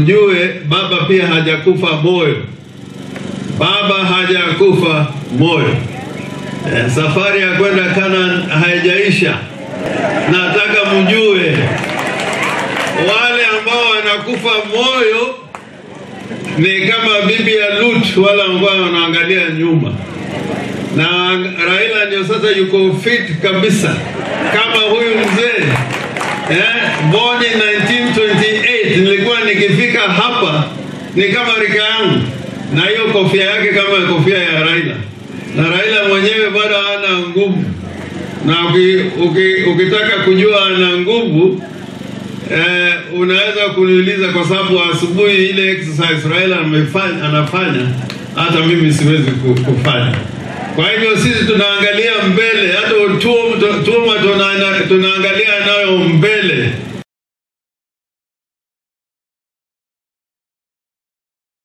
mjue baba pia hajakufa moyo. Baba hajakufa moyo. Safari ya kwenda Canaan haijaisha. Nataka mjue wale ambao wanakufa moyo ni kama bibi ya Lut, wala ambao wanaangalia nyuma. Na Raila ndio sasa yuko fit kabisa kama huyu mzee. Born in 1928, nilikuwa nikifika hapa ni kama rika yangu, na hiyo kofia yake kama kofia ya Raila. Na Raila mwenyewe bado hana nguvu. Na ukitaka kujua ana nguvu, unaweza kuniuliza, kwa sababu asubuhi ile exercise Raila anafanya hata mimi siwezi kufanya. Kwa hivyo sisi tunaangalia mbele, hata tuma tunaangalia nayo mbele.